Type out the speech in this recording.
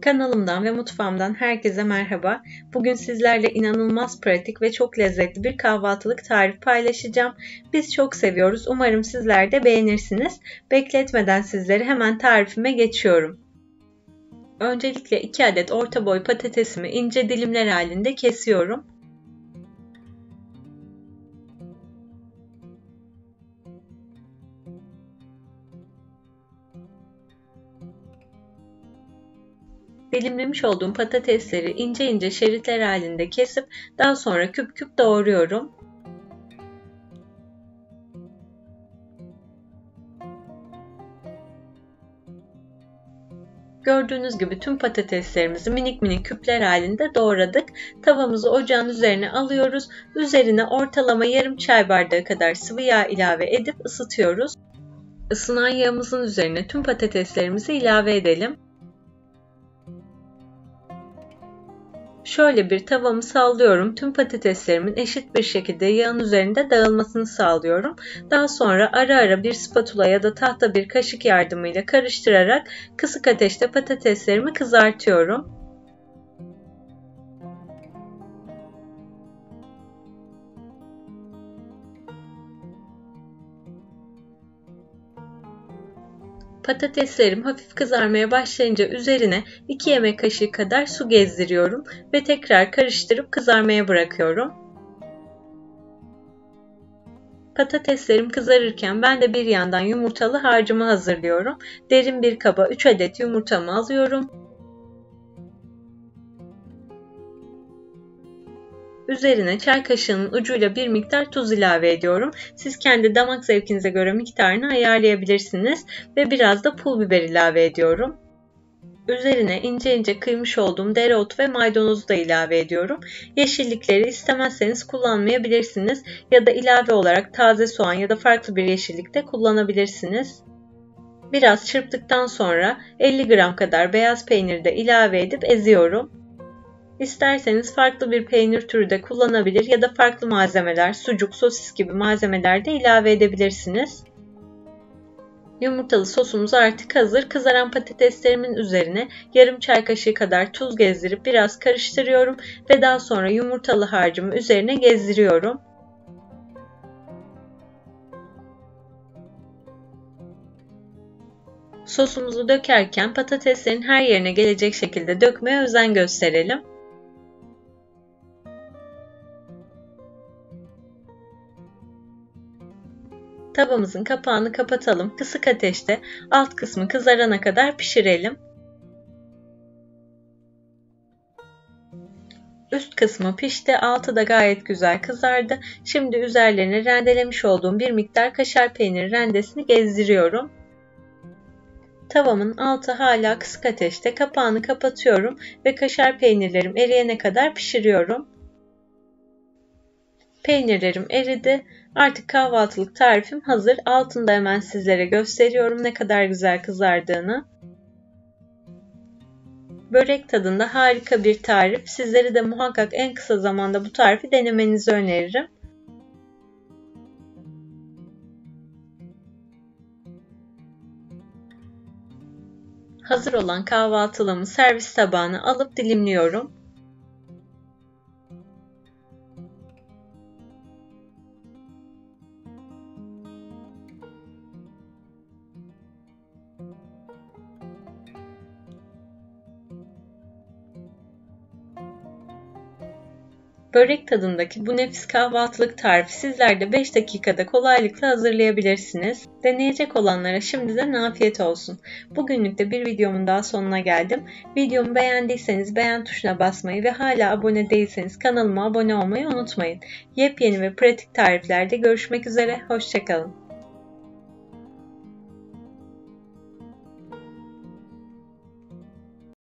Kanalımdan ve mutfağımdan herkese merhaba. Bugün sizlerle inanılmaz pratik ve çok lezzetli bir kahvaltılık tarifi paylaşacağım. Biz çok seviyoruz. Umarım sizler de beğenirsiniz. Bekletmeden sizleri hemen tarifime geçiyorum. Öncelikle 2 adet orta boy patatesimi ince dilimler halinde kesiyorum. Dilimlemiş olduğum patatesleri ince ince şeritler halinde kesip daha sonra küp küp doğruyorum. Gördüğünüz gibi tüm patateslerimizi minik minik küpler halinde doğradık. Tavamızı ocağın üzerine alıyoruz. Üzerine ortalama yarım çay bardağı kadar sıvı yağ ilave edip ısıtıyoruz. Isınan yağımızın üzerine tüm patateslerimizi ilave edelim. Şöyle bir tavamı sallıyorum. Tüm patateslerimin eşit bir şekilde yağın üzerinde dağılmasını sağlıyorum. Daha sonra ara ara bir spatula ya da tahta bir kaşık yardımıyla karıştırarak kısık ateşte patateslerimi kızartıyorum. Patateslerim hafif kızarmaya başlayınca üzerine 2 yemek kaşığı kadar su gezdiriyorum ve tekrar karıştırıp kızarmaya bırakıyorum. Patateslerim kızarırken ben de bir yandan yumurtalı harcımı hazırlıyorum. Derin bir kaba 3 adet yumurtamı alıyorum. Üzerine çay kaşığının ucuyla bir miktar tuz ilave ediyorum. Siz kendi damak zevkinize göre miktarını ayarlayabilirsiniz ve biraz da pul biber ilave ediyorum. Üzerine ince ince kıymış olduğum dereotu ve maydanozu da ilave ediyorum. Yeşillikleri istemezseniz kullanmayabilirsiniz ya da ilave olarak taze soğan ya da farklı bir yeşillik de kullanabilirsiniz. Biraz çırptıktan sonra 50 gram kadar beyaz peyniri de ilave edip eziyorum. İsterseniz farklı bir peynir türü de kullanabilir ya da farklı malzemeler, sucuk, sosis gibi malzemeler de ilave edebilirsiniz. Yumurtalı sosumuz artık hazır. Kızaran patateslerimin üzerine yarım çay kaşığı kadar tuz gezdirip biraz karıştırıyorum ve daha sonra yumurtalı harcımı üzerine gezdiriyorum. Sosumuzu dökerken patateslerin her yerine gelecek şekilde dökmeye özen gösterelim. Tavamızın kapağını kapatalım. Kısık ateşte alt kısmı kızarana kadar pişirelim. Üst kısmı pişti. Altı da gayet güzel kızardı. Şimdi üzerlerine rendelemiş olduğum bir miktar kaşar peyniri rendesini gezdiriyorum. Tavamın altı hala kısık ateşte. Kapağını kapatıyorum ve kaşar peynirlerim eriyene kadar pişiriyorum. Peynirlerim eridi. Artık kahvaltılık tarifim hazır. Altında hemen sizlere gösteriyorum ne kadar güzel kızardığını. Börek tadında harika bir tarif. Sizlere de muhakkak en kısa zamanda bu tarifi denemenizi öneririm. Hazır olan kahvaltılığımı servis tabağına alıp dilimliyorum. Börek tadındaki bu nefis kahvaltılık tarifi sizler de 5 dakikada kolaylıkla hazırlayabilirsiniz. Deneyecek olanlara şimdiden afiyet olsun. Bugünlük de bir videomun daha sonuna geldim. Videomu beğendiyseniz beğen tuşuna basmayı ve hala abone değilseniz kanalıma abone olmayı unutmayın. Yepyeni ve pratik tariflerde görüşmek üzere, hoşça kalın.